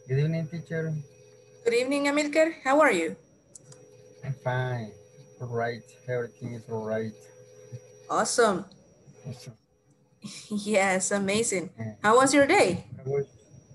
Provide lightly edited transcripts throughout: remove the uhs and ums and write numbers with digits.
Good evening, teacher. Good evening, Amilcar. How are you? I'm fine. All right. Everything is all right. Awesome. Also, Yes, amazing. uh, How was your day? it was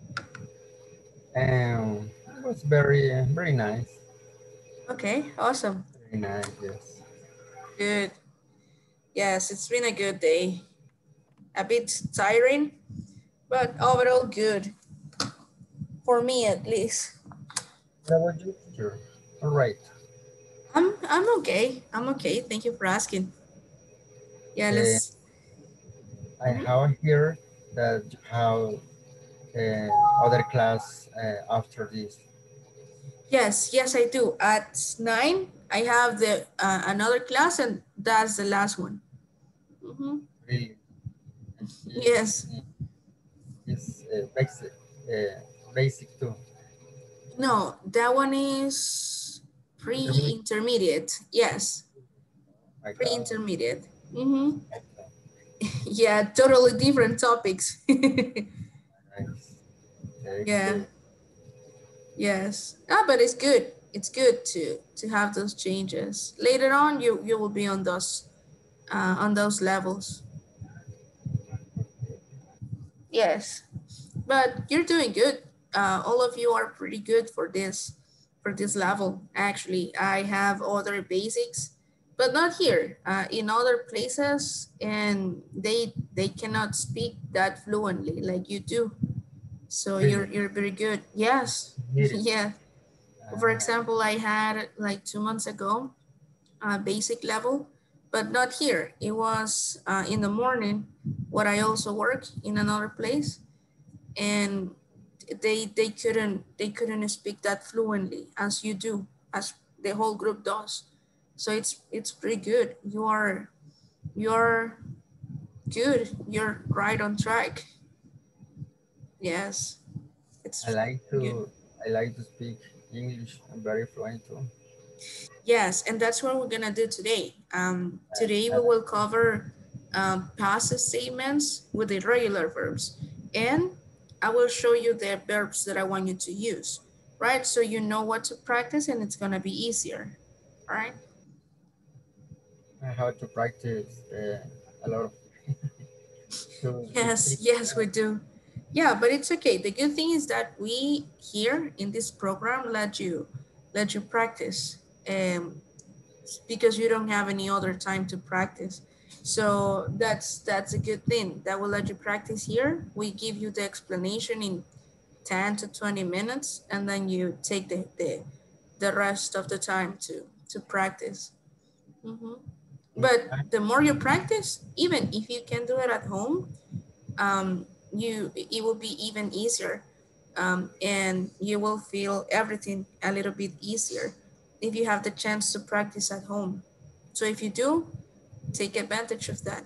it was very nice. Okay, awesome. Very nice. Yes. Good. Yes, it's been a good day. A bit tiring, but overall good. For me at least. What about you, teacher? All right. I'm okay. I'm okay. Thank you for asking. Yeah, Uh, let's I mhm. have here that you have other class after this. Yes, yes I do. At 9 I have the another class and that's the last one. Mhm. Really, Yes. is basic too. No, that one is Intermediate. pre-intermediate. Yes, My God. pre-intermediate. Mm-hmm. Excellent. Yeah, totally different topics. Nice. Very Yeah, good. yes. Ah, but it's good. It's good to have those changes. Later on, you will be on those levels. Yes, but you're doing good. All of you are pretty good for this level. Actually, I have other basics, but not here. In other places, and they cannot speak that fluently like you do. So Really. you're very good. Yes, Need it. yeah. For Ah, example, I had like 2 months ago basic level, but not here. It was in the morning, what I also work in another place, and they couldn't speak that fluently as you do, as the whole group does. So it's pretty good. You're good. You're right on track. Yes, I it's like good. to I like to speak English. I'm very fluent too. Yes, and that's what we're gonna do today. Today I we like will cover past statements with the regular verbs, and I will show you the verbs that I want you to use, right? So you know what to practice, and it's gonna be easier. All right? how to practice a lot of to Yes, speak. yes, we do. Yeah, but it's okay. The good thing is that we here in this program let you practice. Because you don't have any other time to practice. So that's a good thing. That will let you practice here. We give you the explanation in 10 to 20 minutes and then you take the rest of the time to practice. Mhm. But I, the more you practice, even if you can do it at home, you it will be even easier, and you will feel everything a little bit easier if you have the chance to practice at home. So if you do, take advantage of that.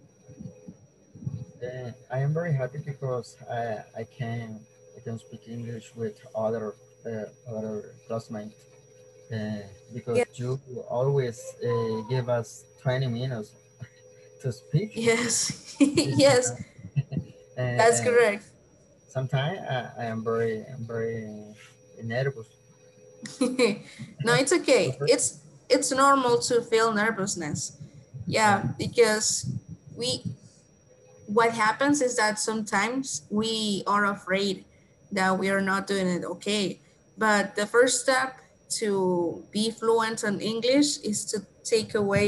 I am very happy because I can speak English with other classmates because Yeah. you always give us 20 minutes to speak. Yes. This is Yes, that's correct. sometimes I am very nervous. No, it's okay. It's normal to feel nervousness. Yeah, Yeah, because we what happens is that sometimes we are afraid that we are not doing it okay. But the first step to be fluent in English is to take away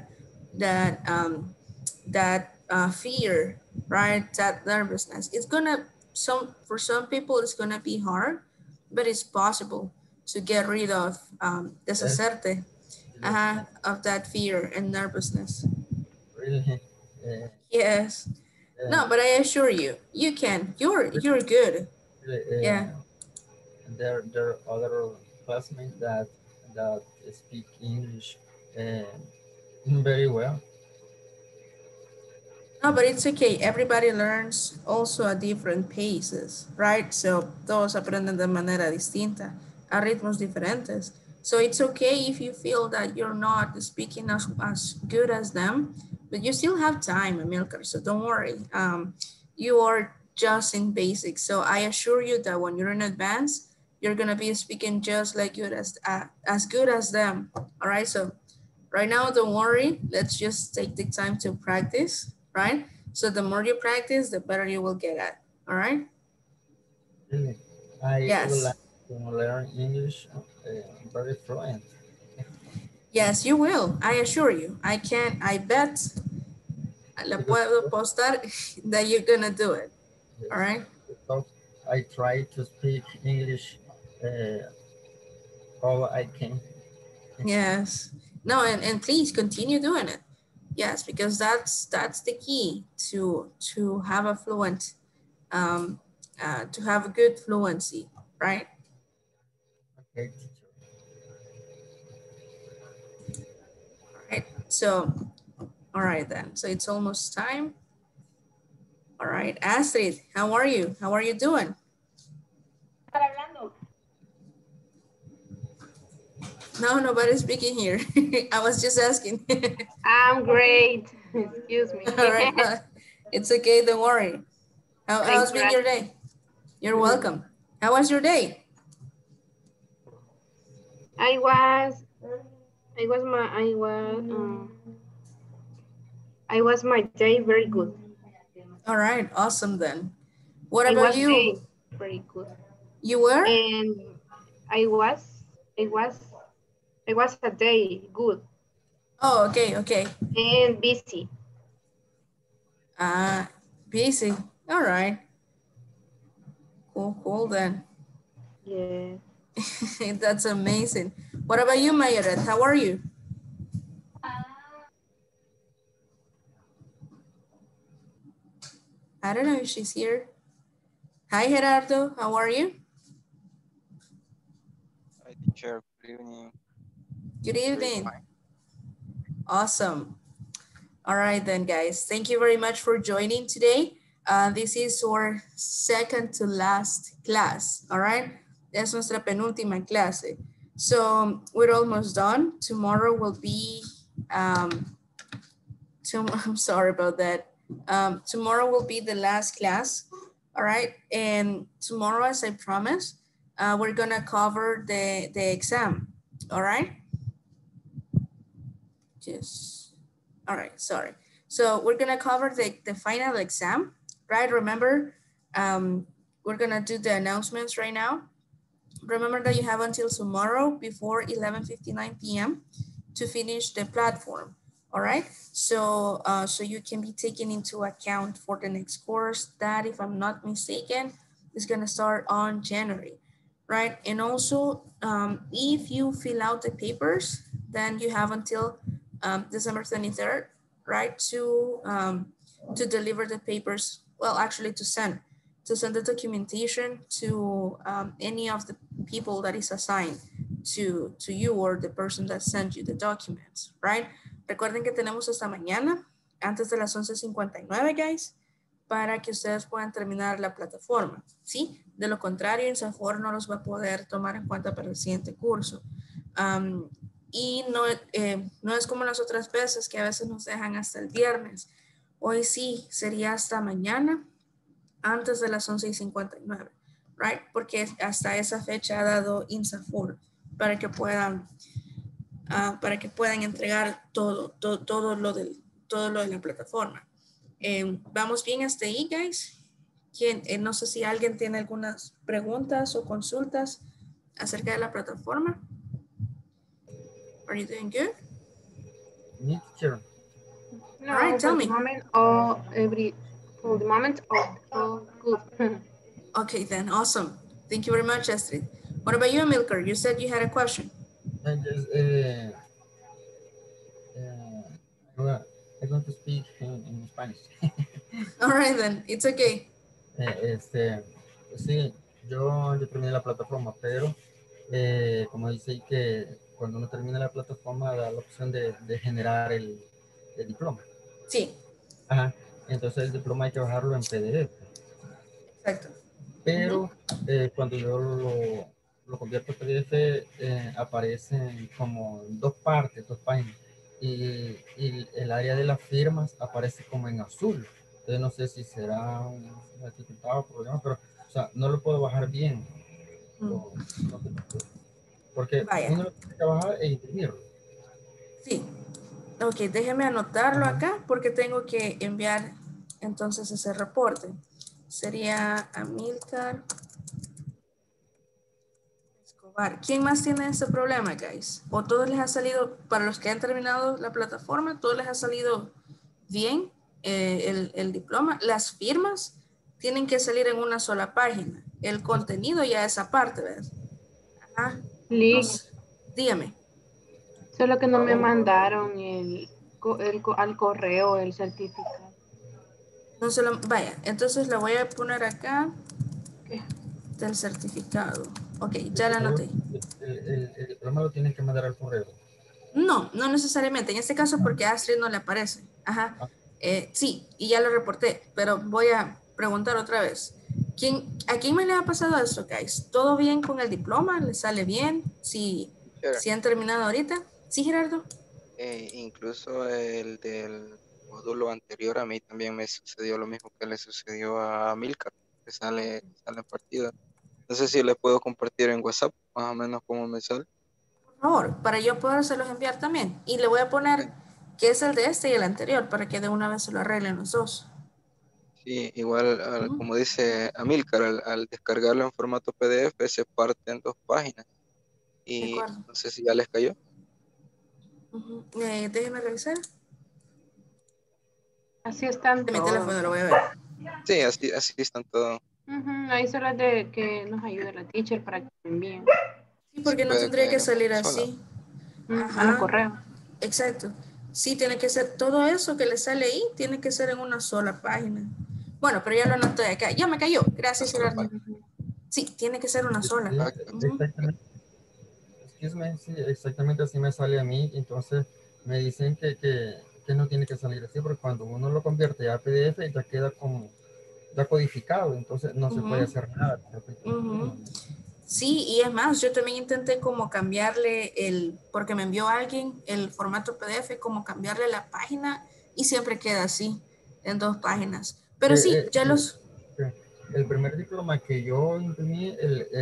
that fear, right? That nervousness. It's gonna some for some people it's gonna be hard, but it's possible to get rid of yes, deshacerte yes, of that fear and nervousness. really. Uh, Yes. uh, No, but I assure you, you can. You're good. really Yeah. there are other classmates that speak English uh, very well. No, but it's okay. Everybody learns also at different paces, right? So todos aprenden de manera distinta, a ritmos diferentes. So it's okay if you feel that you're not speaking as good as them, but you still have time, Amilcar. So don't worry. You are. just in basic. So I assure you that when you're in advanced, you're gonna be speaking just like good as them. All right, so right now, don't worry, let's just take the time to practice, right? So the more you practice, the better you will get at, all right? Really, I would Yes, like to learn English very fluent. yes, you will, I assure you. I bet, le Because puedo postar that you're gonna do it, all yes, right? because I try to speak English uh, all I can. Yes. No, and please continue doing it. Yes, because that's the key to have a fluent, um, to have a good fluency, right? Okay, teacher. All right. So, all right then. So it's almost time. All right, Astrid, how are you? How are you doing? No, nobody's speaking here. I was just asking. I'm great. Excuse me. All right, no, it's okay. Don't worry. Thanks How's for been your asking. day? You're welcome. How was your day? I was, I was my day very good. All right, awesome then. What I about was day you? very good, You were? and I was, I was, I was a day good Oh, okay, okay. and busy. Uh, busy. All right, cool, cool then. Yeah. That's amazing. What about you, Mayoret? How are you? I don't know if she's here. Hi, Gerardo. How are you? Hi, teacher. Good evening. Good Doing evening. fine. Awesome. All right then, guys. Thank you very much for joining today. This is our second to last class, all right? Es nuestra penúltima clase. So we're almost done. Tomorrow will be, I'm sorry about that. Tomorrow will be the last class, all right? And tomorrow, as I promised, we're gonna cover the exam, all right? All right, sorry. So we're gonna cover the final exam, right? Remember, we're gonna do the announcements right now. Remember that you have until tomorrow before 11:59 p.m. to finish the platform, all right? So, so you can be taken into account for the next course that, if I'm not mistaken, is gonna start on January, right? And also, if you fill out the papers, then you have until December 23rd, right, to deliver the papers, well, actually to send the documentation to any of the people that is assigned to you or the person that sent you the documents, right? Recuerden que tenemos hasta mañana, antes de las 11:59, guys, para que ustedes puedan terminar la plataforma, ¿sí? De lo contrario, INSAFORP no los va a poder tomar en cuenta para el siguiente curso. Y no es como las otras veces que a veces nos dejan hasta el viernes. Hoy sí, sería hasta mañana, antes de las 11:59, right? Porque hasta esa fecha ha dado INSAFORP para que puedan entregar todo lo de la plataforma. ¿Vamos bien hasta ahí, guys? No sé si alguien tiene algunas preguntas o consultas acerca de la plataforma. Are you doing good? Me, teacher. No, All right, tell for the me. moment, all good. Okay, then, awesome. Thank you very much, Astrid. What about you, Milker? You said you had a question. And just, I'm going to speak in Spanish. All right, then, it's okay. Sí, yo terminé la plataforma, pero como dice ahí que cuando uno termina la plataforma da la opción de generar el diploma. Sí, Ajá. Entonces el diploma hay que bajarlo en PDF. exacto. Pero cuando yo lo convierto en PDF, aparecen como dos partes, dos páginas. Y el área de las firmas aparece como en azul. Entonces no sé si será una dificultad o problema, pero o sea, no lo puedo bajar bien. Lo- no sé por qué. Porque Vaya, uno lo tiene que bajar e imprimirlo. sí. Ok, déjeme anotarlo Ajá. acá porque tengo que enviar entonces ese reporte. Sería Amilcar Escobar. ¿Quién más tiene ese problema, guys? ¿O todos les ha salido, para los que han terminado la plataforma, todos les ha salido bien el diploma? Las firmas tienen que salir en una sola página. El contenido ya es aparte, ¿ves? Ajá. No Lick, sé. Dígame. solo que no me mandaron al correo el certificado. No se lo, vaya, entonces la voy a poner acá ¿Qué? del certificado. Ok, El ya la correo, anoté. el diploma lo tienen que mandar al correo. No, no necesariamente. En este caso porque a Astrid no le aparece. Ajá. Ah, Sí, y ya lo reporté, pero voy a preguntar otra vez. ¿A quién me le ha pasado eso, guys? ¿Todo bien con el diploma? ¿Le sale bien? Teacher, Si han terminado ahorita. ¿Sí, Gerardo? incluso el del módulo anterior a mí también me sucedió lo mismo que le sucedió a Milka, que sale en partida. No sé si le puedo compartir en WhatsApp, más o menos cómo me sale. Por favor, para yo podérselos enviar también. Y le voy a poner Ok. que es el de este y el anterior, para que de una vez se lo arreglen los dos. Sí, igual, como dice Amilcar, al descargarlo en formato PDF se parte en dos páginas De y acuerdo. no sé si ya les cayó. Déjeme revisar. Así están De mi todos. teléfono lo voy a ver. Sí, así están todos. Ujú, ahí solo es de que nos ayude la teacher para que lo envíen. Sí, Sí porque no puede tendría caer que en una salir sola. así. A los Ajá, correos. exacto. Sí, tiene que ser todo eso que le sale ahí, tiene que ser en una sola página. Bueno, pero ya lo anoté acá. Ya me cayó. Una Gracias, sola Gerardo. página. Ujú. Sí, tiene que ser una sola. Exacto. Ujú. Exactamente. Excuse me, sí, exactamente así me sale a mí. Entonces me dicen que no tiene que salir así, porque cuando uno lo convierte a PDF ya queda como ya codificado, entonces no se puede Ujú, hacer nada con respecto al diploma. ujú. Sí, y es más, yo también intenté como cambiarle porque me envió alguien el formato PDF, como cambiarle la página y siempre queda así, en dos páginas. Pero sí, Eh, ya eh, los... el primer diploma que yo imprimí,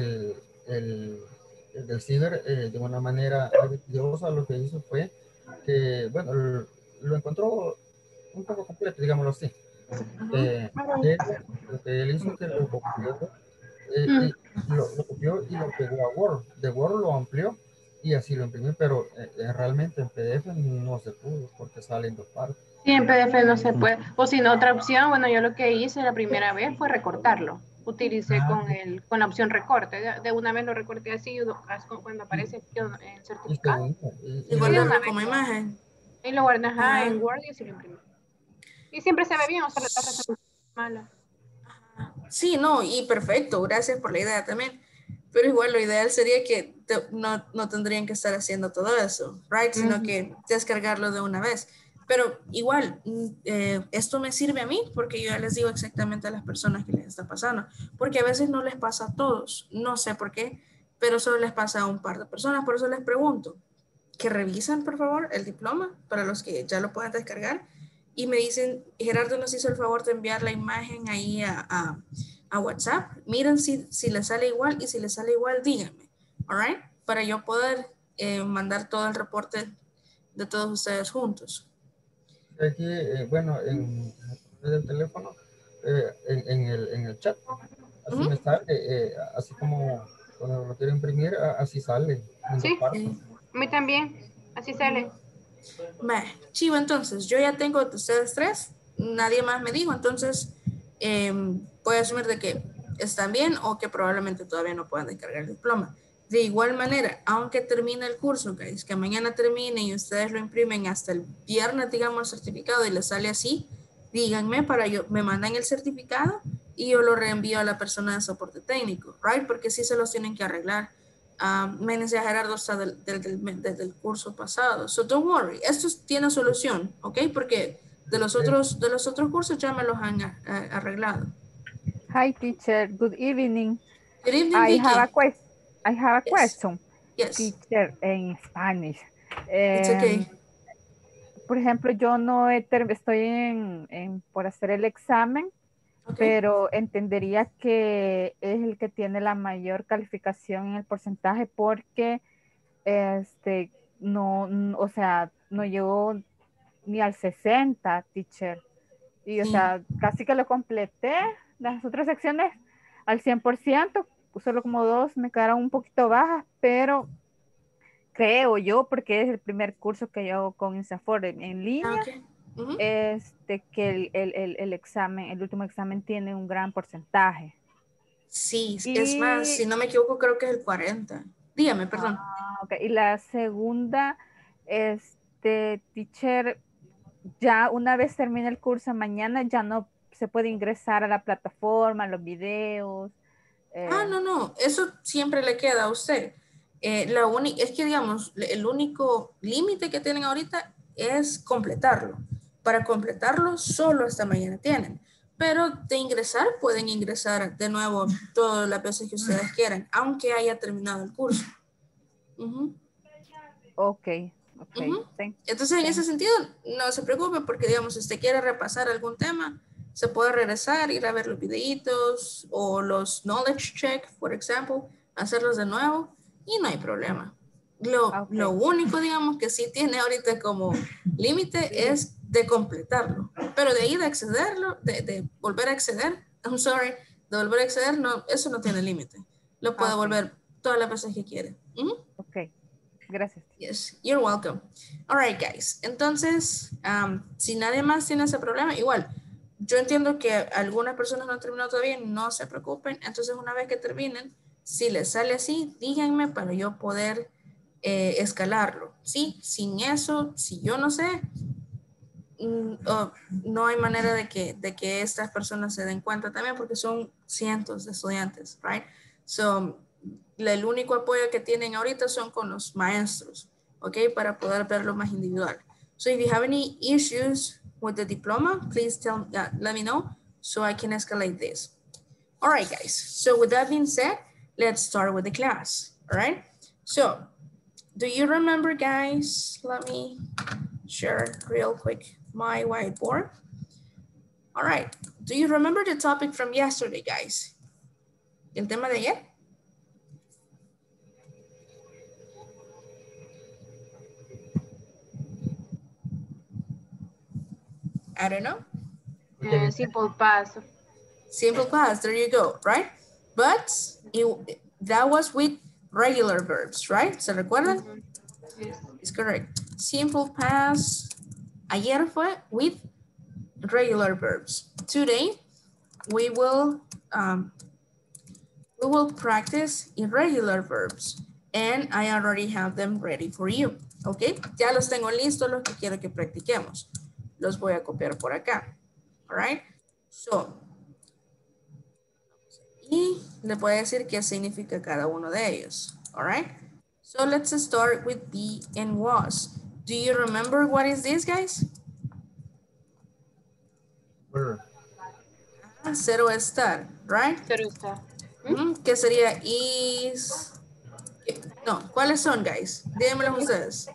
el del CIDER, de una manera habilidosa, lo que hizo fue que, bueno, lo encontró un poco completo, digámoslo así. Ujú. Eh, lo que él hizo que lo copió, Mm. lo copió y lo pegó a Word. De Word lo amplió y así lo imprimió, pero realmente en PDF no se pudo porque sale en dos partes. Sí, en PDF no se puede. O si no, otra opción, bueno, yo lo que hice la primera vez fue recortarlo. Utilicé Ah, con la opción recorte. De una vez lo recorté así, cuando y, aparece aquí el y certificado. segundo, Y Sí, de luego, una guardarlo vez como imagen. y lo guardé ajá, Ajá. en Word y así lo imprimí. Y siempre se ve bien, o sea, la resolución es mala. Sí, no, y perfecto, gracias por la idea también. Pero igual lo ideal sería que no tendrían que estar haciendo todo eso, right? Sino Ujú. que descargarlo de una vez. Pero igual, esto me sirve a mí porque yo ya les digo exactamente a las personas que les está pasando. Porque a veces no les pasa a todos, no sé por qué, pero solo les pasa a un par de personas. Por eso les pregunto, que revisen, por favor, el diploma para los que ya lo puedan descargar y me dicen, Gerardo nos hizo el favor de enviar la imagen ahí a WhatsApp. Miren si les sale igual y si les sale igual, díganme, all right? Para yo poder mandar todo el reporte de todos ustedes juntos. aquí, bueno, en el teléfono, en el chat, Uh así me -huh. sale, así como cuando lo quiero imprimir, así sale en dos Sí, partes. a mí también. Así sale. Chivo, entonces, yo ya tengo de ustedes tres, nadie más me dijo, entonces puedo asumir de que están bien o que probablemente todavía no puedan descargar el diploma. De igual manera, aunque termine el curso, guys, que mañana termine y ustedes lo imprimen hasta el viernes, digamos, el certificado y les sale así, díganme me mandan el certificado y yo lo reenvío a la persona de soporte técnico, right? Porque sí se los tienen que arreglar. Me decía Gerardo hasta desde el curso pasado. So don't worry, esto tiene solución, ¿ok? Porque de los otros cursos ya me los han arreglado. Hi, teacher. Good evening. Good evening, I have a Vicky. question. I have a Yes, question, yes, teacher, in Spanish. it's okay. por ejemplo, yo no estoy por hacer el examen, Okay. pero entendería que es el que tiene la mayor calificación en el porcentaje porque o sea, no llegó ni al 60, teacher. Y, o Sí. sea, casi que lo completé. Las otras secciones al 100%, solo como 2 me quedaron un poquito bajas, pero creo yo, porque es el primer curso que yo hago con INSAFORP en línea, Okay. Ujú. que el examen, el último examen tiene un gran porcentaje. Sí, es más, si Y, no me equivoco, creo que es el 40. Dígame, perdón. y la segunda, teacher, ya una vez termine el curso mañana, ya no se puede ingresar a la plataforma, los videos. No, eso siempre le queda a usted. Es que, digamos, el único límite que tienen ahorita es completarlo. Para completarlo, solo hasta mañana tienen. Pero de ingresar, pueden ingresar de nuevo todas las veces que ustedes quieran, aunque haya terminado el curso. Ujú. Ok. Ujú. Entonces, en ese sentido, no se preocupe porque, digamos, si usted quiere repasar algún tema, se puede regresar, ir a ver los videitos o los knowledge check, por ejemplo, hacerlos de nuevo y no hay problema. Lo único, digamos, que sí tiene ahorita como límite es de completarlo, pero de ahí de accederlo, de volver a acceder, de volver a acceder, no, eso no tiene límite. Lo puede volver todas las veces que quiere. Ok, gracias. Yes, you're welcome. All right, guys. Entonces, si nadie más tiene ese problema, igual, yo entiendo que algunas personas no han terminado todavía, no se preocupen. Entonces, una vez que terminen, si les sale así, díganme para yo poder escalarlo. Sí, sin eso, si yo no sé, no hay manera de que estas personas se den cuenta también porque son cientos de estudiantes, right? So, el único apoyo que tienen ahorita son con los maestros, ¿ok? Para poder verlo más individual. So if you have any issues with the diploma, please let me know so I can escalate this. All right, guys. So with that being said, let's start with the class, all right? So do you remember, guys? Let me share real quick my whiteboard. All right. Do you remember the topic from yesterday, guys? El tema de ayer? I don't know. Simple past. Simple past, there you go, right? But that was with regular verbs, right? ¿Se recuerdan? Yes. It's correct. Simple past, ayer fue with regular verbs. Today, we will practice irregular verbs. And I already have them ready for you, ¿ok? Ya los tengo listos, los que quiero que practiquemos. Los voy a copiar por acá, all right? So, y le voy a decir qué significa cada uno de ellos, all right? So let's start with be and was. Do you remember what is this, guys? Were. Cero estar, right? Cero está. ¿Qué sería is? No, ¿cuáles son, guys? Díganmelos ustedes.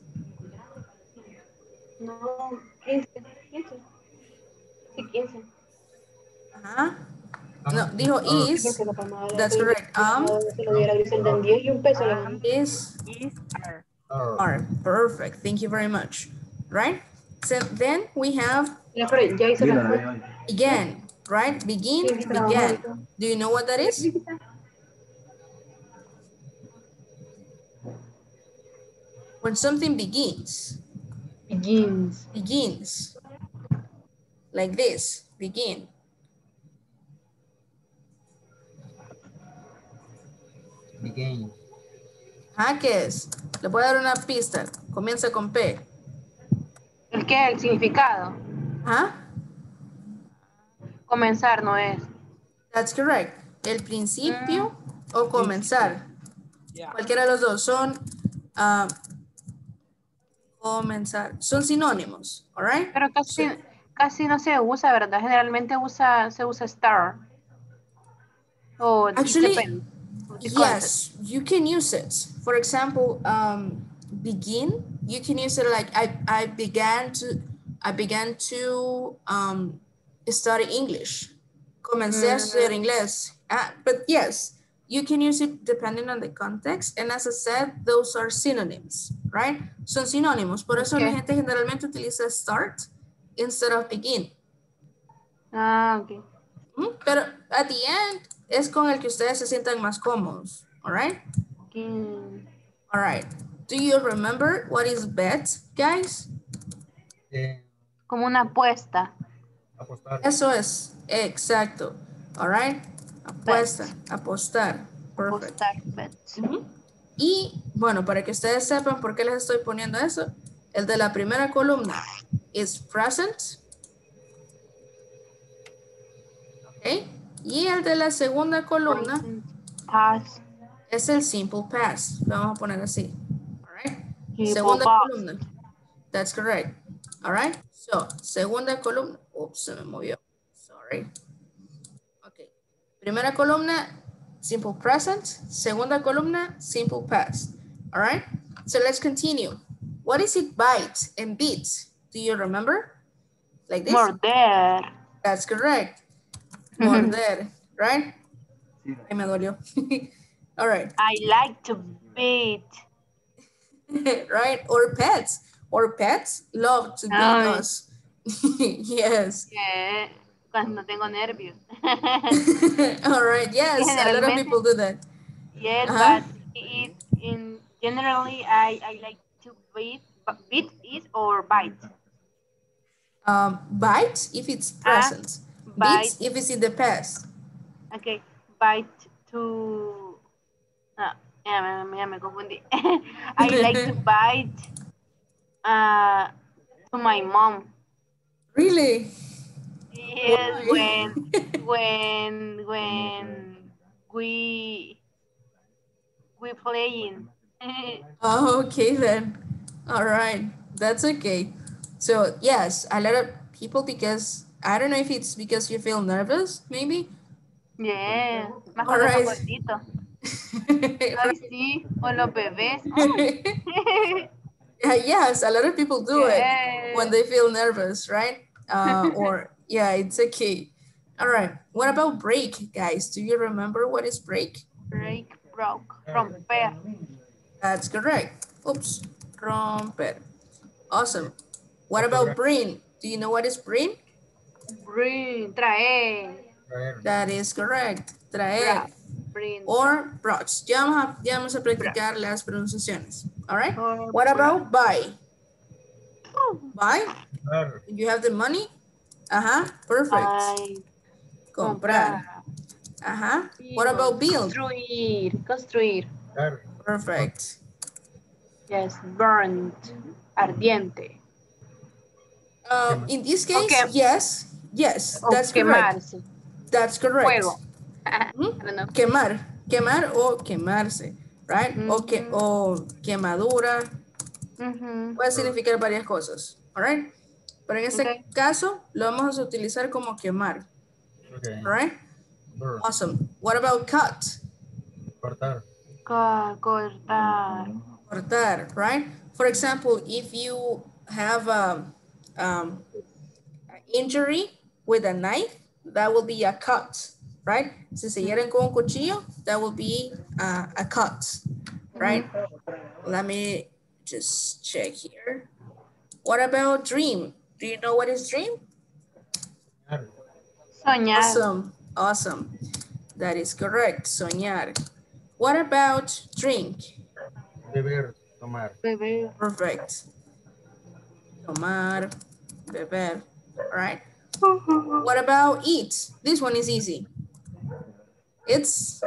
No, 15. 15. Sí, 15. Ajá. No, dijo is. Porque la palmada That's correct. se lo diera Griselda en 10 y un peso. Is are. Perfect. Thank you very much. Right? So then we have begin, right? Begin, began. Do you know what that is? When something begins. Begins. Like this. Begin. Begin. ¿Qué es? Le voy a dar una pista. Comienza con P. ¿El qué? El significado. Comenzar no es. That's correct. El principio o comenzar. Cualquiera de los dos son comenzar. Son sinónimos, all right? Pero casi no se usa, ¿verdad? Generalmente se usa start. Actually, yes, you can use it. For example, begin, you can use it like I began to study English. Comencé a estudiar inglés. But yes, you can use it depending on the context. And as I said, those are synonyms, right? Son sinónimos. Por eso la gente generalmente utiliza start instead of begin. Ok. Pero at the end, es con el que ustedes se sientan más cómodos. All right? All right. Do you remember what is bet, guys? Como una apuesta. Apostar. Eso es, exacto. All right. Apuesta, apostar. Perfect. Apostar, bet. Y bueno, para que ustedes sepan por qué les estoy poniendo eso, el de la primera columna is present. Ok. Y el de la segunda columna Past. es el simple past. Lo vamos a poner así. All right. Simple Segunda past. columna. That's correct. All right. So, segunda columna. Oops, se me movió. Sorry. Okay. Primera columna, simple present. Segunda columna, simple past. All right. So let's continue. What is it bite and beat? Do you remember? Like this? Morder. That's correct. Morder, right? Ay, me dolió. All right. I like to beat. Right? Or pets. Or pets love to beat us. Yes. Yeah, cuando tengo nervios. All right. Yes, a lot of people do that. Yes, but generally I like to beat is or bite. Bite if it's present. Bite. Beat if it's in the past. Okay, bite to. Ya me confundí. I like to bite to my mom. Really? Yes, when we playing. Oh, okay then. All right, that's okay. So yes, a lot of people, because I don't know if it's because you feel nervous, maybe. Yeah, más All cuando right. está gordito. Ay, sí, o los bebés. Ay. Yes, a lot of people do it when they feel nervous, right? Or yeah, it's okay. All right. What about break, guys? Do you remember what is break? Break, broke, romper. That's correct. Oops, romper. Awesome. What about bring? Do you know what is bring? Bring, traer. That is correct. Traer. Bring. Or brought. Ya vamos a practicar las pronunciaciones. All right. What about buy? Buy? You have the money? Perfect. Comprar. What about build? Construir. Perfect. Yes, burned. Ardiente. In this case, yes, that's correct. Quemarse. That's correct. Fuego. I don't know. Quemar o quemarse, right? O quemadura. Puede significar varias cosas, all right? Pero en este caso, lo vamos a utilizar como quemar. Okay. All right? Awesome. What about cut? Cortar. Cortar. Cortar, right? For example, if you have an injury with a knife, that will be a cut, right? Si se hieren con un cuchillo, that will be a cut, right? Let me just check here. What about dream? Do you know what is dream? Soñar. Awesome. That is correct. Soñar. What about drink? Beber, tomar. Beber. Perfect. Tomar, beber. All right. What about eat? This one is easy. It's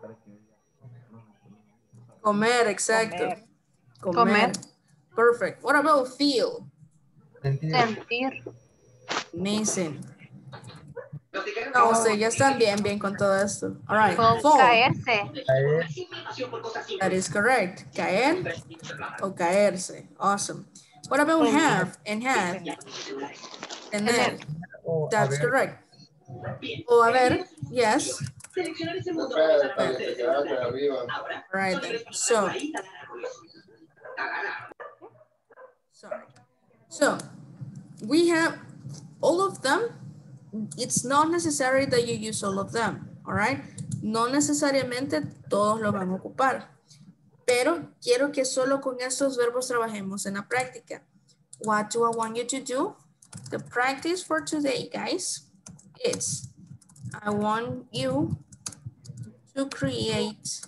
comer, exacto. Comer. Perfect. What about feel? Sentir. Amazing. No, ya están bien con todo esto. All right. Fall. Caerse. That is correct. Caer o caerse. Awesome. What about have and have? Tener. That's correct. O haber, yes. All right then. So, Sorry. So we have all of them. It's not necessary that you use all of them, all right? No necesariamente todos lo van a ocupar, pero quiero que solo con estos verbos trabajemos en la práctica. What do I want you to do? The practice for today, guys, is I want you to create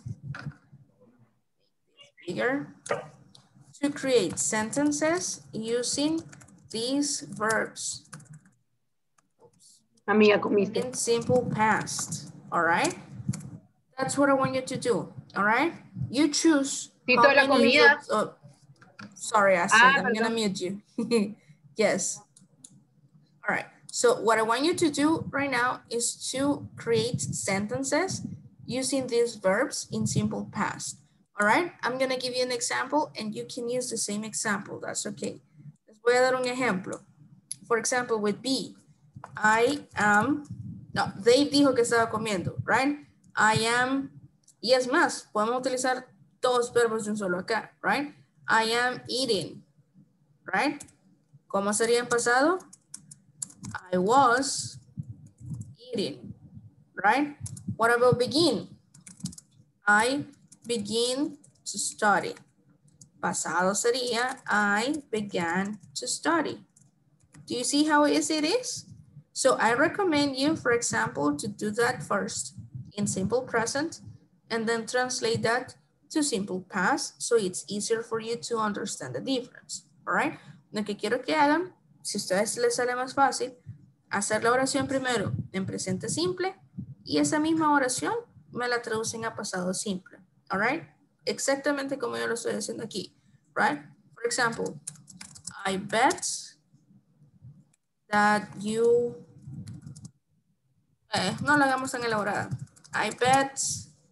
bigger, to create sentences using these verbs Amiga, comiste. in simple past, all right? That's what I want you to do, all right? You choose Tito, how la many of comida. the, sorry, Astrid, I'm gonna Perdón. mute you. Yes. All right, so what I want you to do right now is to create sentences using these verbs in simple past. All right, I'm gonna give you an example and you can use the same example, that's okay. Les voy a dar un ejemplo. For example, with be, I am, no, Dave dijo que estaba comiendo, right? I am, y es más, podemos utilizar dos verbos de un solo acá, right? I am eating, right? ¿Cómo sería en pasado? I was eating, right? What about begin? I begin to study. Pasado sería I began to study. Do you see how easy it is? So I recommend you, for example, to do that first in simple present and then translate that to simple past so it's easier for you to understand the difference, all right? Lo que quiero que hagan, si a ustedes les sale más fácil, hacer la oración primero en presente simple y esa misma oración me la traducen a pasado simple, all right? Exactamente como yo lo estoy haciendo aquí, right? For example, I bet that you, no la hagamos tan elaborada. I bet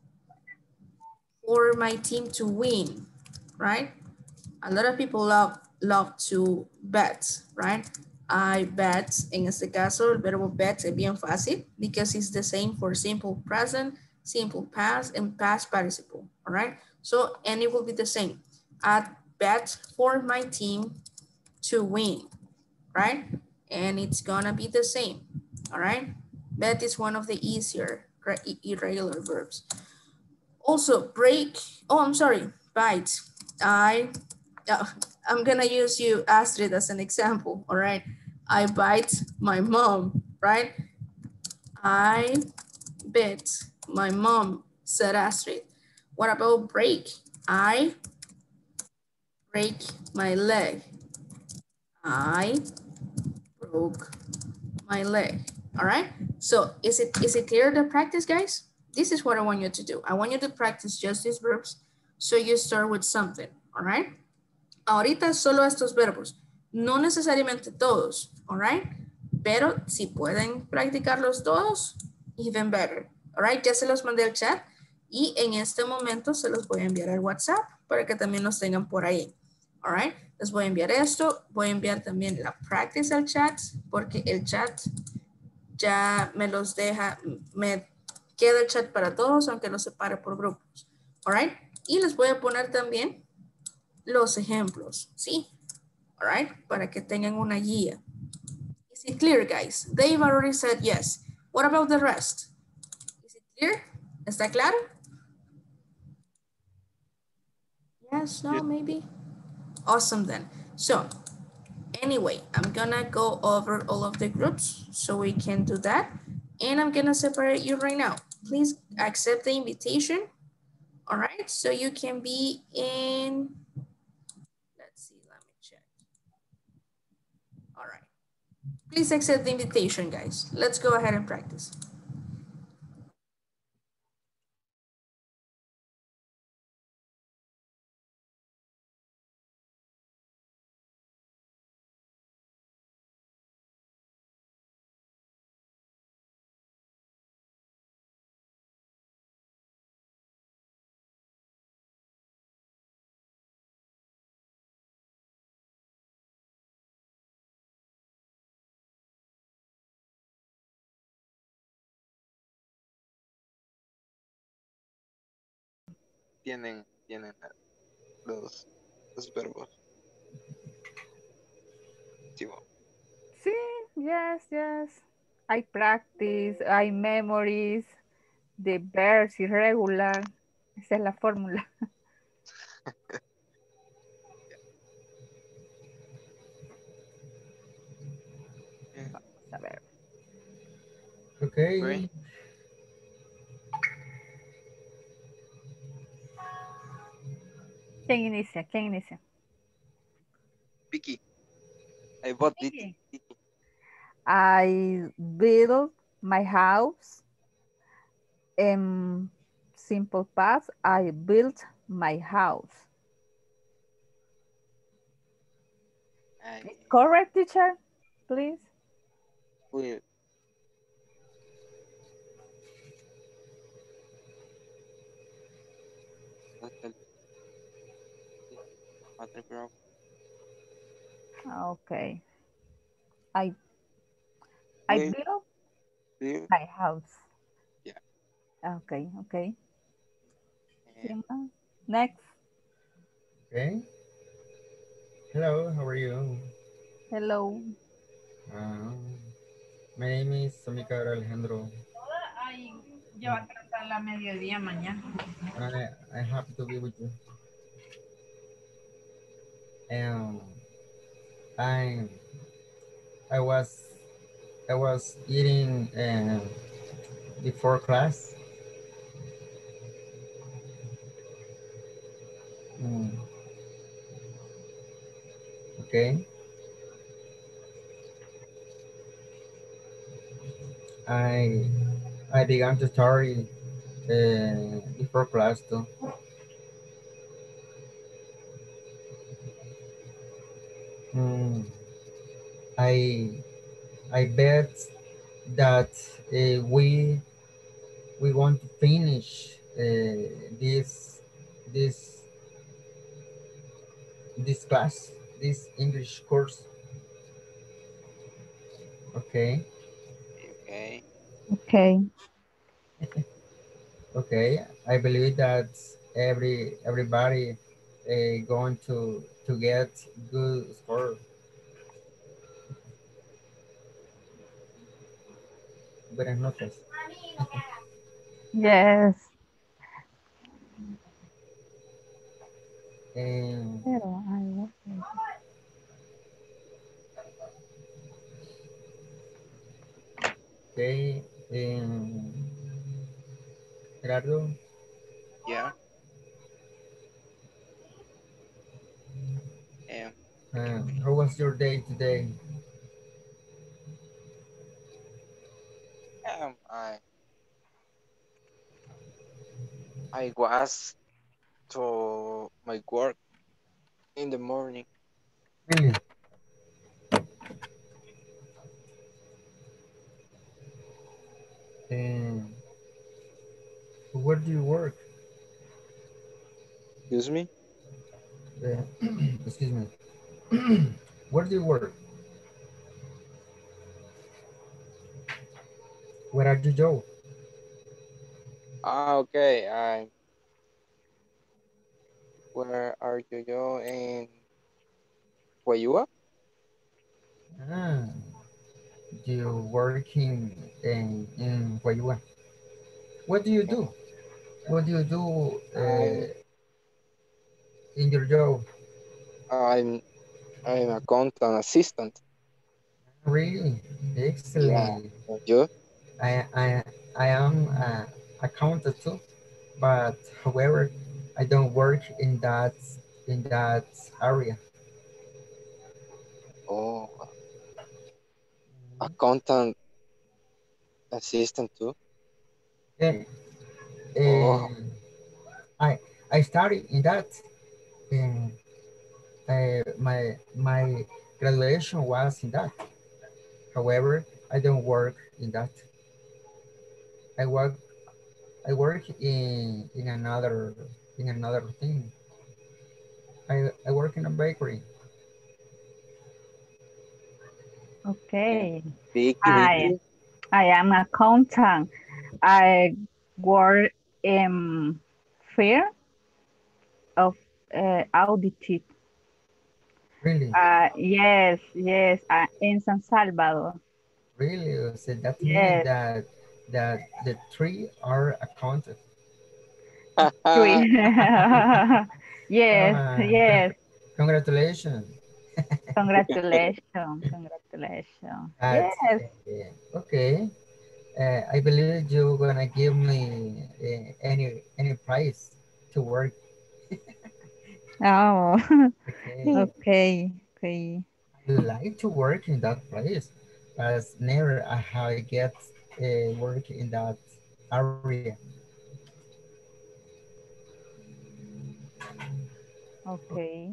for my team to win, right? A lot of people love to bet, right? I bet, en este caso, el verbo bet es bien fácil because it's the same for simple present, simple past, and past participle, all right? So, and it will be the same. I bet for my team to win, right? And it's gonna be the same, all right? Bet is one of the easier irregular verbs. Also, break, oh, I'm sorry, bite. I'm gonna use you, Astrid, as an example, all right? I bite my mom, right? I bit my mom, said Astrid. What about break? I break my leg. I broke my leg, all right? So is it clear the practice, guys? This is what I want you to do. I want you to practice just these verbs so you start with something, all right? Ahorita solo estos verbos, no necesariamente todos, all right? Pero si pueden practicarlos todos, even better, all right? Ya se los mandé al chat y en este momento se los voy a enviar al WhatsApp para que también los tengan por ahí, all right? Les voy a enviar esto, voy a enviar también la practice al chat porque el chat ya me los deja, me queda el chat para todos aunque los separe por grupos, all right? Y les voy a poner también los ejemplos, ¿sí? All right, para que tengan una guía. Is it clear, guys? They've already said yes. What about the rest? Is it clear? ¿Está claro? Yes, no, maybe? Awesome then. So, anyway, I'm gonna go over all of the groups so we can do that. And I'm gonna separate you right now. Please accept the invitation. All right, so you can be in, let's see, let me check. All right. Please accept the invitation, guys. Let's go ahead and practice. Tienen los los verbos. Sí, va. Sí, yes, yes. I practice, I memories, the verbs irregular. Esa es la fórmula. Yeah. Vamos a ver. Okay. Great. ¿Quién inicia? ¿Quién inicia? Vicky. I bought Vicky. it. I built my house. In simple past, I built my house. I Correct, teacher, please. will. Okay. I Will. built Will. my house. Yeah. Okay, okay. And Next. Okay. Hello, how are you? Hello. My name is Samika Alejandro. Ay, yo voy a tratar la mediodía mañana. I happy to be with you. And I I was I was eating before class. Mm, okay. I I began to study before class too. Mm, I I bet that we want to finish this this class, this English course. Okay, okay. Okay. okay. I believe that everybody going to get good score. Buenas notas. Yes. And Pero, okay, Gerardo, Yeah. And how was your day today? um, I was to my work in the morning. Really? And where do you work? Excuse me. Uh, excuse me. Where do you work? Where are you, Joe? Okay. Where are you? Yo in Guayua? Ah, you working in Guayua. What do you do? What do you do I'm in your job? I'm I'm a content assistant. Really Yeah. excellent. And you? I I I am accountant too, but however, I don't work in that area. Oh, a content assistant too. And, Oh, and I I started in that. And my graduation was in that. However, I don't work in that. I work I work in another thing. I work in a bakery. and okay. Vicky, I Vicky. I am accountant. I work in fear of audit. Really? Yes, yes, in San Salvador. Yes, in San Salvador. Really? So that means Yes, that the three are accounted. three. Yes, Ah, yes. congratulations. Congratulations, congratulations. That's Yes. okay. I believe you're gonna give me any prize to work. Oh, Okay. okay, okay. I like to work in that place, but never I have get work in that area. Okay.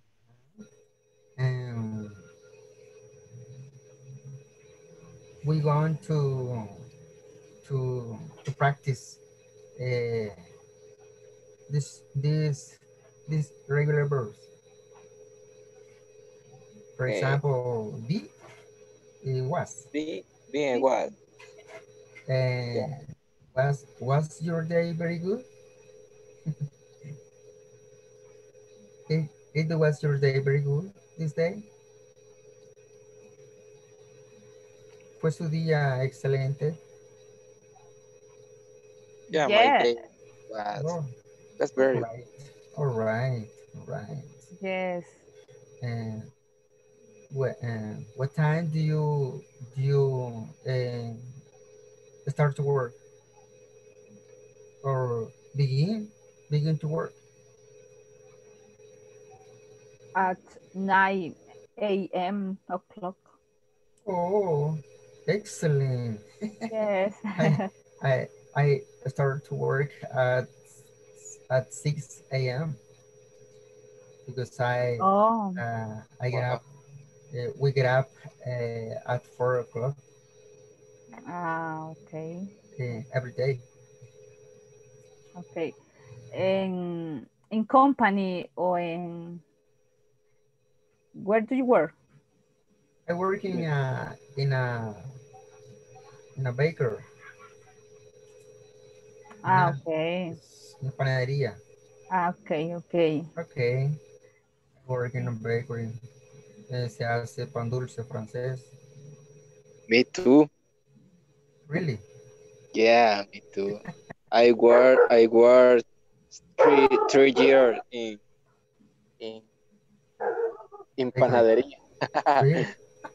And we going to practice uh, this this this regular verbs. For Okay. example, be was. Being what? Yeah. Uh, was your day very good? It was your day very good this day? ¿Fue su día excelente? Yeah, my Yes, day was Oh, all very right, all right, all right. yes. And what time do you start to work or begin to work? At 9 a.m. o'clock. Oh, excellent. Yes. I I I start to work at 6 a.m. because I get wow. up. We get up at 4 o'clock Okay, every day. okay. In company or where do you work? I work in a baker, in Okay. una panadería. Okay, okay. Okay, I work in a bakery. Se hace pan dulce francés. Me too. Really? Yeah, me too. I worked 3 years in in Bakery. panadería. Really?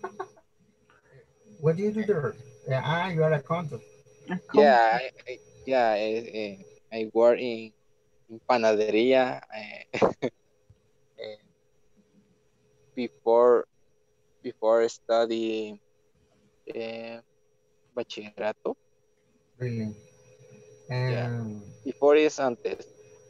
What do you do there? You are a accountant. Yeah, yeah, I work in panadería eh, before study eh, bachillerato. Really? Yeah, And before is antes.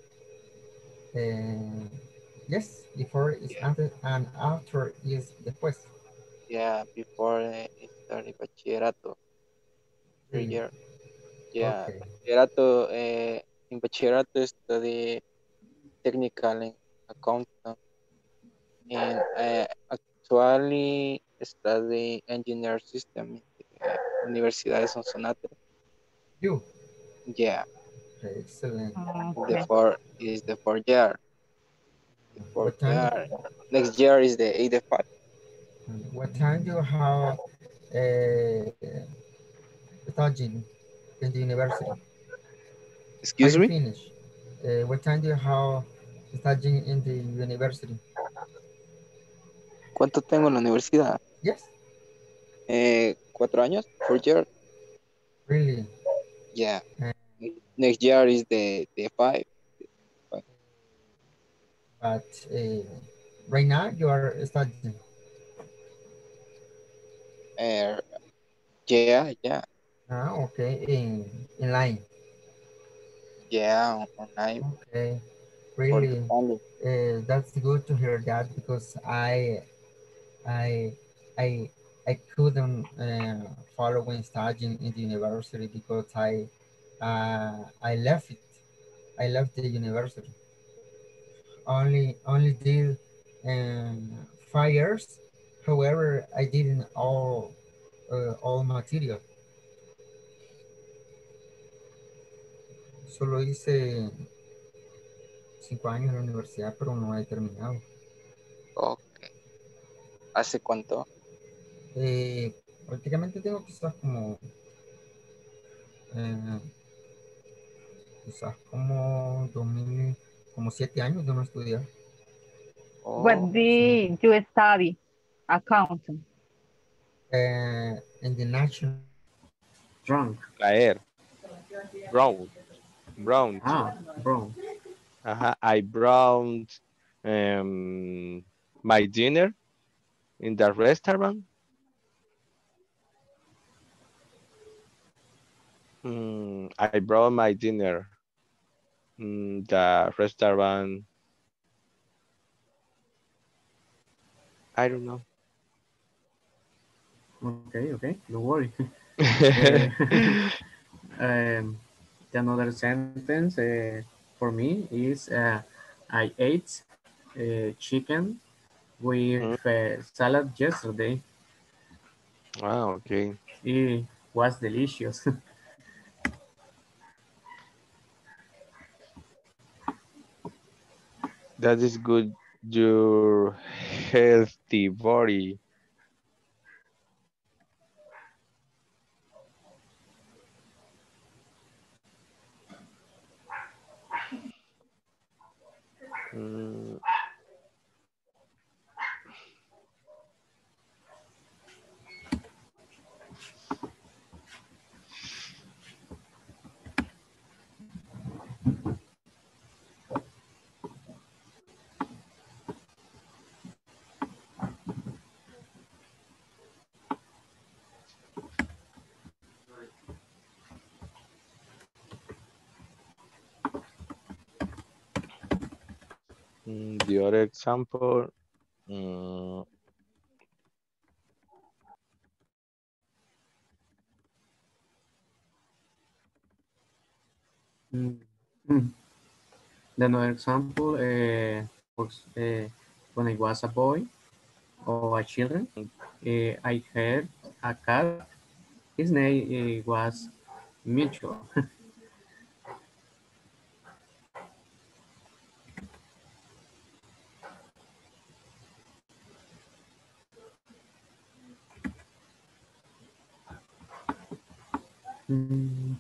uh, yes, before is Yeah, antes and after is después. yeah, before study bachillerato. three Really? years. Yeah, Okay. bachillerato. In bachillerato study technical in accounting, and actually study engineer system in the Universidad de Sonsonate. You? Yeah, Excellent. the Okay. four is the 4 year. The fourth What time? year. Next year is the 85. What time do you have studying in the university? Have Excuse you me? finished? What time do you have studying in the university? ¿Cuánto tengo en la universidad? Yes, 4 años? 4 years? really. Yeah. Uh, Next year is the five. but right now you are studying. Uh, yeah, yeah, Okay, in line. online Okay, for the really. family. That's good to hear that because I I I couldn't follow when studying in the university because I left it. I left the university. Only did 5 years. However, I didn't all material. Solo hice 5 años en la universidad, pero no he terminado. Okay. ¿Hace cuánto? Prácticamente tengo eh, quizás como 2000, como 7 años de no estudiar. What Oh, Sí. did you study? Accounting. In the national. Drunk. Caer. Brown. Brown. Ah, bro. I browned my dinner in the restaurant. I brought my dinner in the restaurant. I don't know. Okay, don't worry. Um, Another sentence for me is I ate chicken with salad yesterday. Okay. It was delicious. That is good. Your healthy body. Mm, the other example. mm, Mm, mm. Another example, when I was a boy or a children, I had a cat. His name was Mitchell. Mm,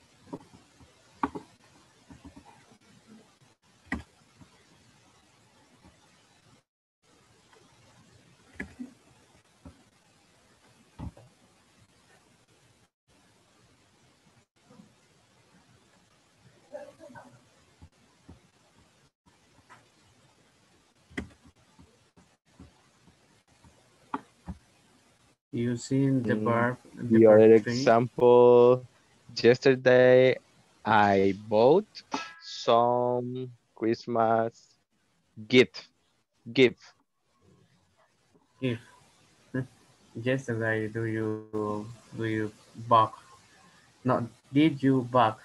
Using the the verb other three. example. Yesterday, I bought some Christmas gift. Gift. If yesterday do you bug? No, did you bug?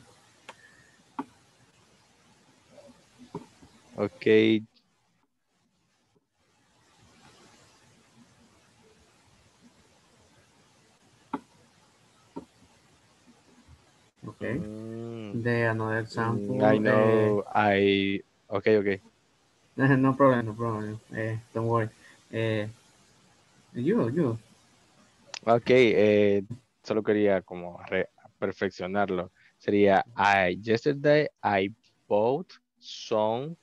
Okay. Okay. Mm, The another I example. know. Okay. No problem, no problem. Don't worry. Uh, you. Okay. Solo quería como perfeccionarlo. Sería yesterday I bought some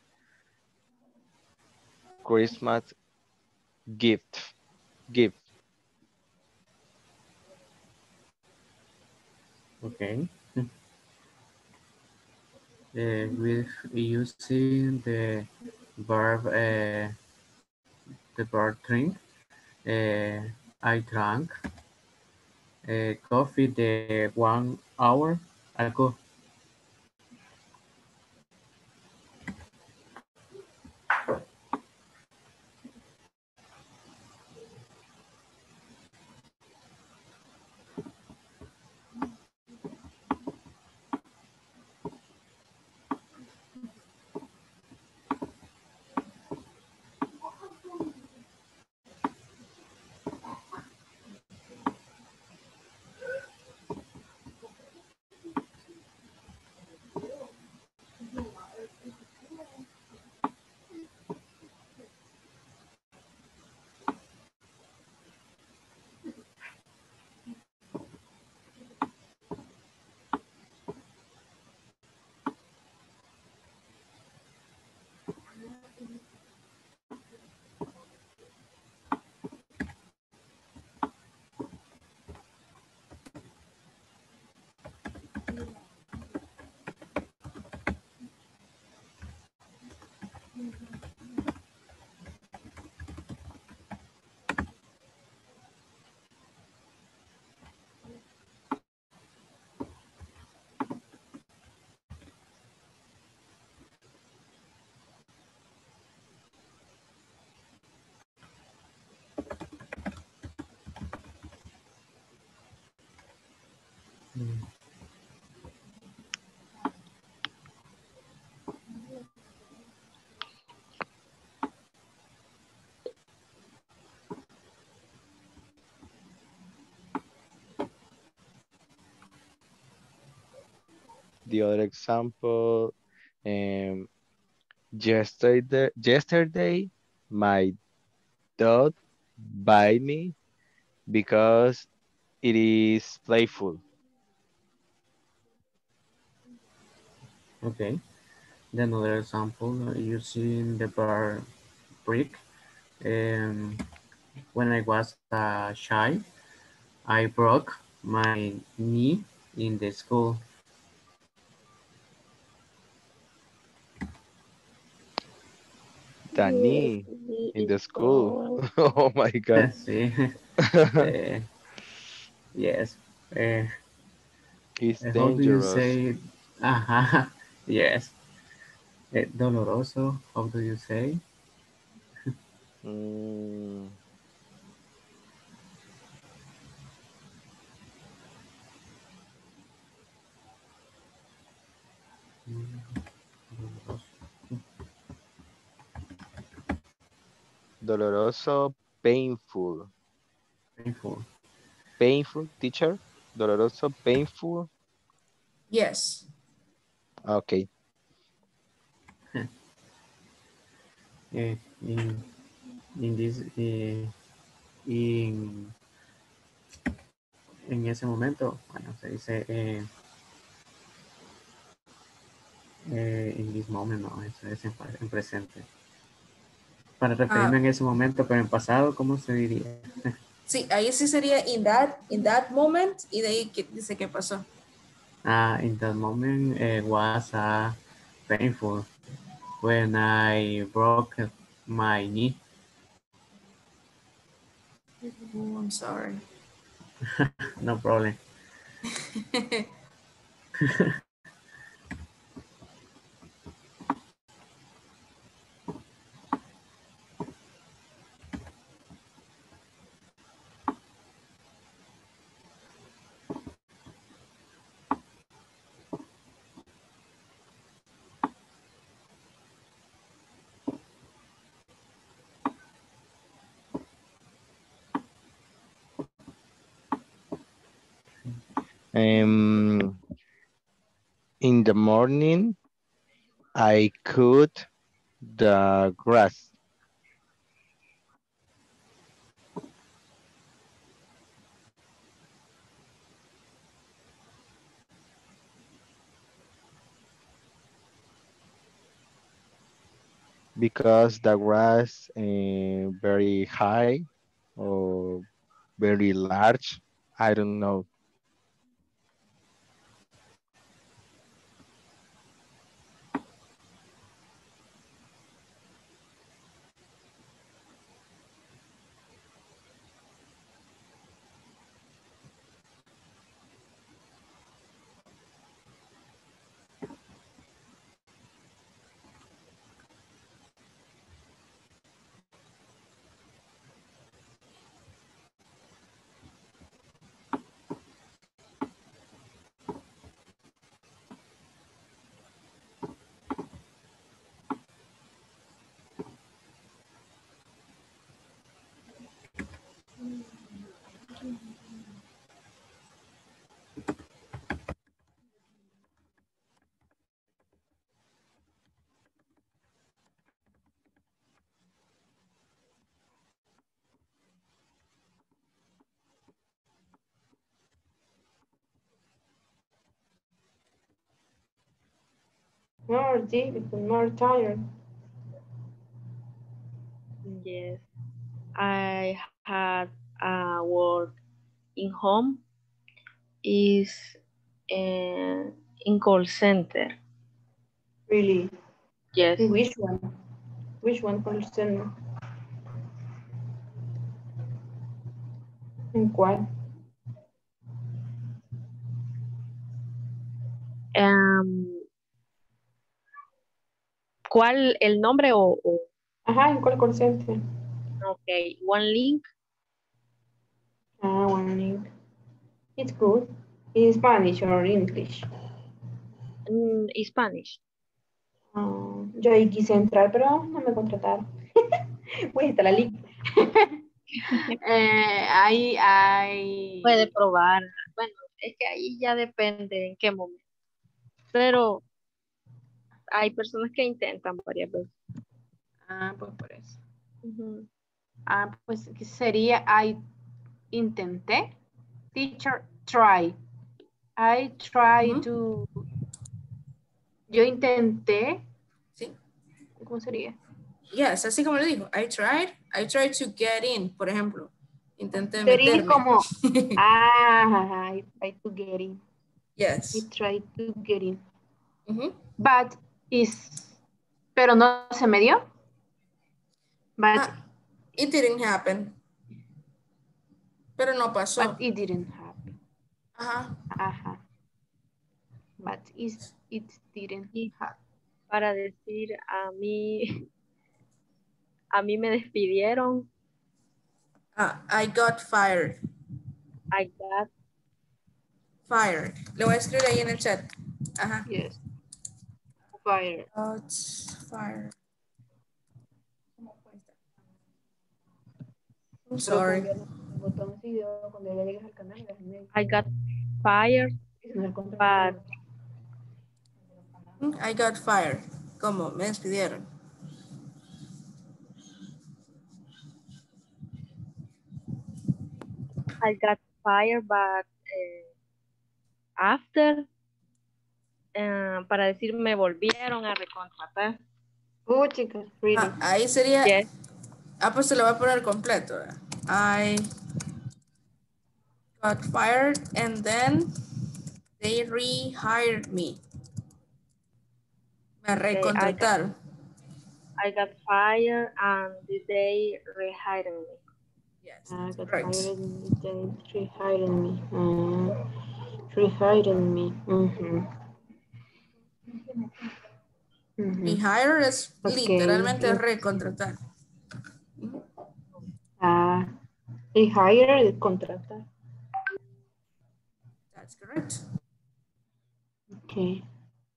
Christmas gift. Gift. Okay. With using the verb drink. Uh, I drank coffee the 1 hour ago. Mm, The other example, um, yesterday, my dog bite me because it is playful. Okay. Then another example, using the verb break. Um, when I was a child, I broke my knee in the school. Danny in the school. School. Oh my God. See, uh, yes. Uh, It's how do you dangerous. say? Aha, yes. Doloroso. How do you say? Mm, doloroso, painful. Painful. Painful, teacher? Doloroso, painful. Yes. Okay. Eh, in this, en ese momento, bueno, se dice in this moment, no, eso es en presente. Para referirme Ah, en ese momento, pero en pasado, ¿cómo se diría? sí, ahí sí sería in that moment y de ahí dice qué pasó. In that moment, was painful when I broke my knee. Oh, I'm sorry. No problem. Um, in the morning, I cut the grass because the grass very high or very large. I don't know. More difficult, more tired. Yes, I had work in home is in call center. Really? Yes. Which one? Which one call center? ¿En cuál? ¿Cuál el nombre o? Ajá, ¿en cuál call center? Ok, One Link. Ah, One Link. It's good. In Spanish or English. Spanish. Yo ahí quise entrar, pero no me contrataron. Pues está la link. Puede probar. Bueno, es que ahí ya depende en qué momento. Pero hay personas que intentan varias veces. Ah, pues por eso. Ujú. Ah, pues ¿qué sería? I intenté. Teacher, try. I try to. Yo intenté. ¿Sí? ¿Cómo sería? Yes, así como le dijo. I tried to get in, por ejemplo. Intenté Get in meterme. como, I try to get in. Yes. I try to get in. But pero no se me dio. But, It didn't happen. Pero no pasó. But it didn't happen. Ajá. But it didn't happen. Para decir a mí me despidieron. I got fired. I got fired. Lo voy a escribir ahí en el chat. Ajá. Yes. Fired. Got fired. I'm sorry. I got fired, but I got fired. ¿Cómo? Me despidieron. I got fired, but after, para decir me volvieron a recontratar. Chicas, really. Ahí sería. Yes. Pues se lo voy a poner completo. I got fired and then they rehired me. Me recontrataron. I got fired and they rehired me. Yes, I got right. fired and they rehired me. Rehired me. Rehire es literalmente recontratar. Rehire, contratar. That's correct. Okay.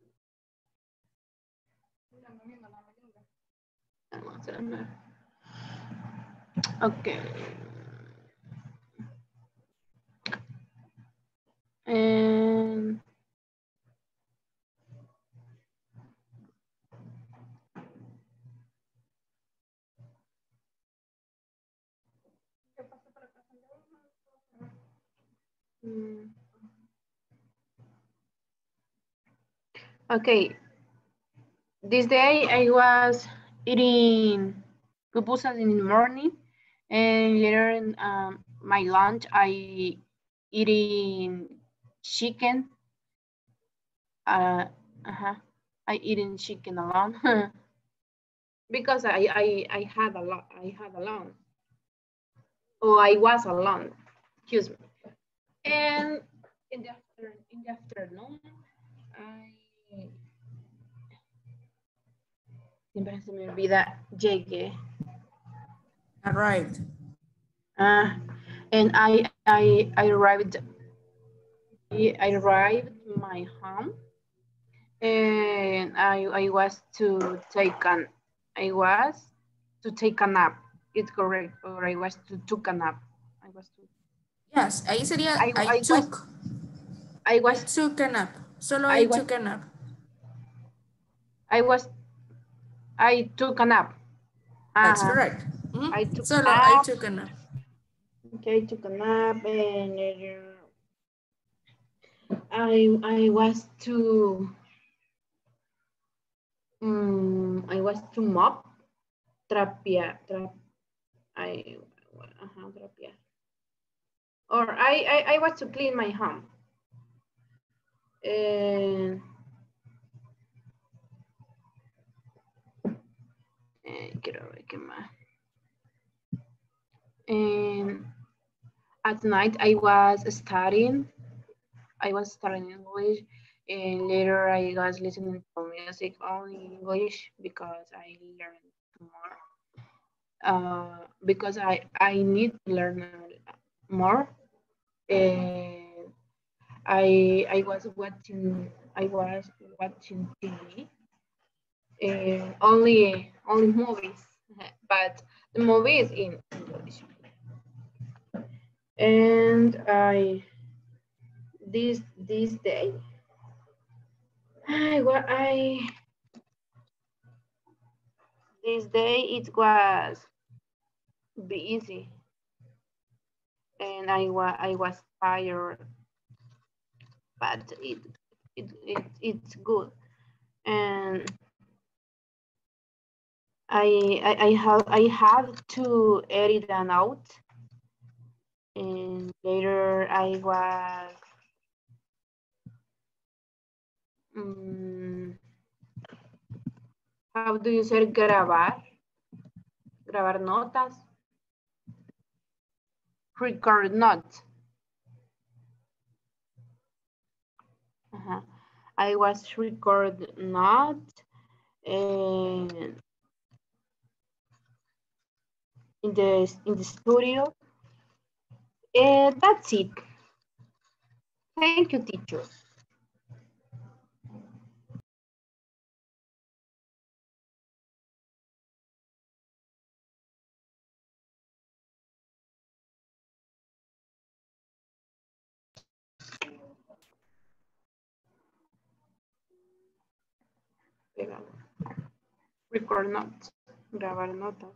Okay. And okay. This day I was eating pupusas in the morning, and later in my lunch I eating chicken. I eating chicken alone because I had a lot. I had alone, or I was alone. Excuse me. And in the afternoon, siempre se me olvida, llegué. Arrived. And I arrived. I arrived my home, and I was to take a nap. It's correct, or I was to took a nap. Yes, ahí sería I took a nap. Solo I took a nap. I took a nap. That's correct. I took Solo a nap. I took a nap. Okay, I took a nap and I was to mop, trapear. Or I was to clean my home. Quiero ver qué más. And at night I was studying English, and later I was listening to music only English because I learned more. Because I need to learn more. And I was watching TV. Only movies, but the movie is in English. And this day this day it was busy and I was tired, but it's good. And I had to edit a note, and later I was how do you say grabar notas, record notes. I was record notes and in the studio. And that's it. Thank you, teacher. Record notes, grabar notas.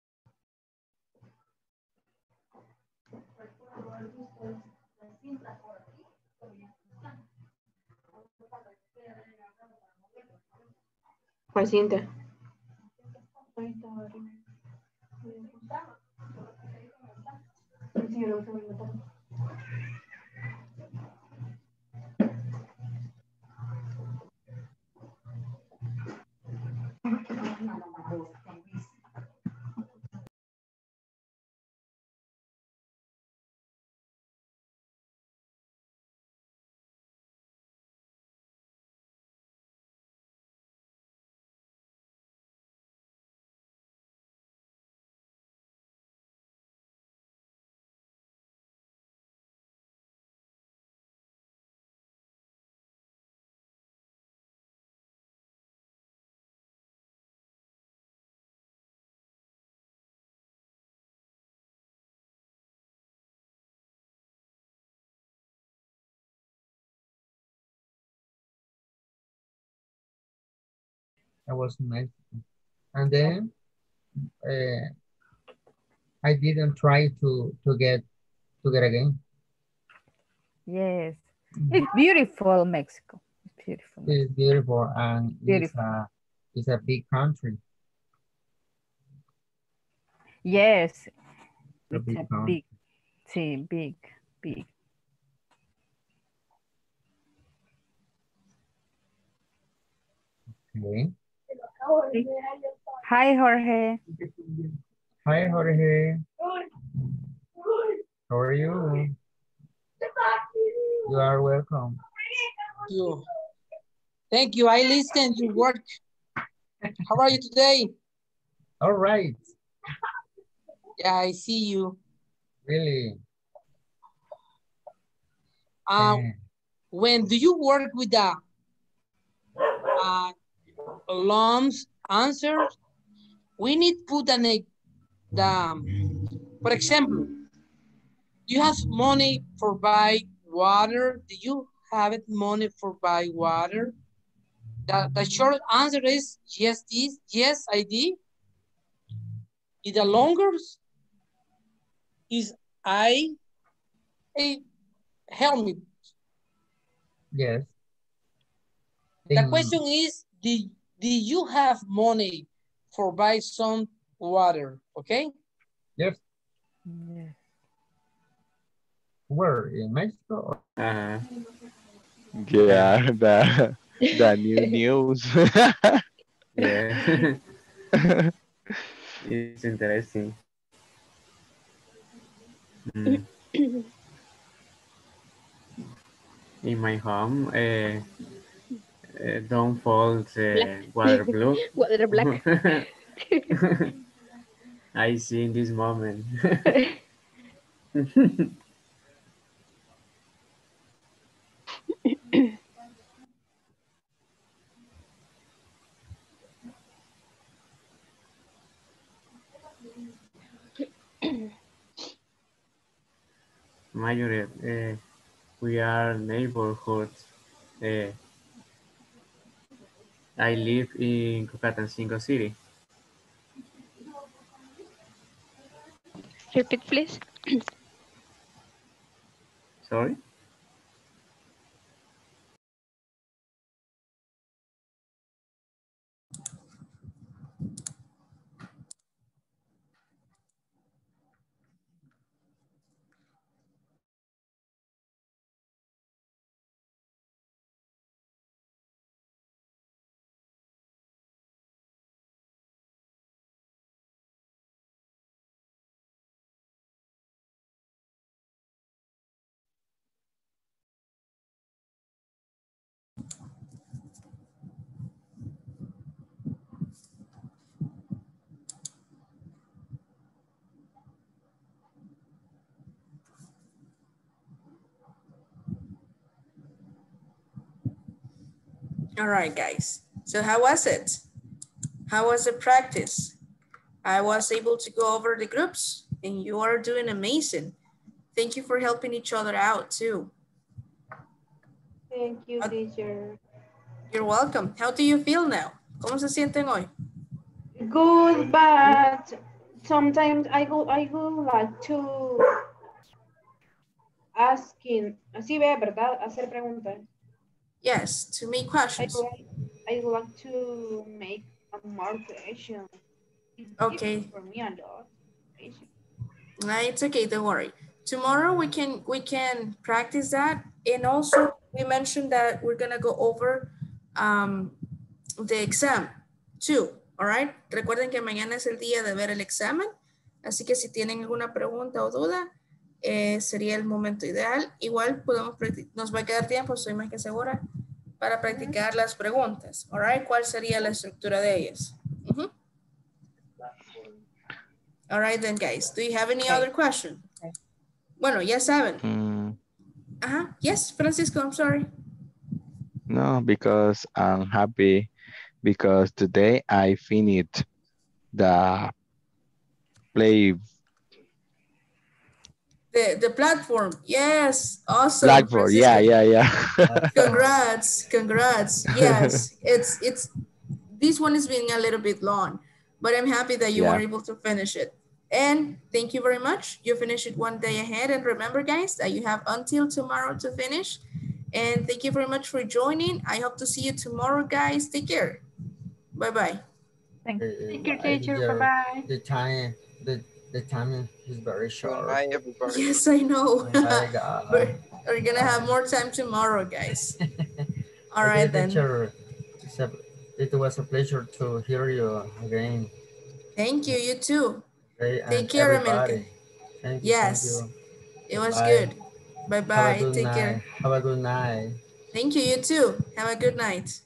Paciente. I was in Mexico. And then I didn't try to get again. Yes. It's beautiful, Mexico. It's beautiful. It's beautiful and Beautiful. It's a big country. Yes. A It's big a country. big, sí, big. Okay. Hi, Jorge. Hi, Jorge. How are you? You are welcome. Thank you. I listen to work. How are you today? All right. Yeah, I see you. Really? When do you work with the alarms answers, we need to put for example, you have money for buy water. Do you have it money for buy water? The short answer is yes, yes, I did. The longer is help me. Yes. The question is, did you have money for buy some water? Okay. Yes. Yes. Where, in Mexico? Yeah, the new news. Yeah. It's interesting. In my home, don't fall water blue. Water black. I see in this moment. Majorette, we are neighborhoods. I live in Cocatancingo City. Repeat, please. Sorry? All right, guys. So how was it? How was the practice? I was able to go over the groups and you are doing amazing. Thank you for helping each other out too. Thank you, teacher. You're welcome. How do you feel now? ¿Cómo se sienten hoy? Good, but sometimes I go like to asking, así ve, ¿verdad? Hacer preguntas. Yes, to make questions. I would like to make a more question. Okay. For me a lot. It's okay, don't worry. Tomorrow we can practice that, and also we mentioned that we're gonna go over the exam too. All right. Recuerden que mañana es el día de ver el examen, así que si tienen alguna pregunta o duda, sería el momento ideal. Igual podemos nos va a quedar tiempo, estoy más que segura, para practicar las preguntas. All right. ¿Cuál sería la estructura de ellas? All right then, guys. Do you have any other question? Bueno, ya saben. Yes, Francisco, I'm sorry. No, because I'm happy because today I finished the play. The platform. Yes, awesome. Blackboard. Francisco. Yeah. Congrats. Yes, it's this one is being a little bit long, but I'm happy that you were able to finish it. And thank you very much. You finished it one day ahead. And remember, guys, that you have until tomorrow to finish. And thank you very much for joining. I hope to see you tomorrow, guys. Take care. Bye-bye. Thank you. Thank you, teacher. Bye-bye. The time is very short. Bye, everybody. Yes, I know. Oh my God. We're going to have more time tomorrow, guys. All right, then. Teacher, it was a pleasure to hear you again. Thank you. You too. Okay, take care, America. Yes, it was good. Bye-bye. Take care. Have a good night. Thank you. You too. Have a good night.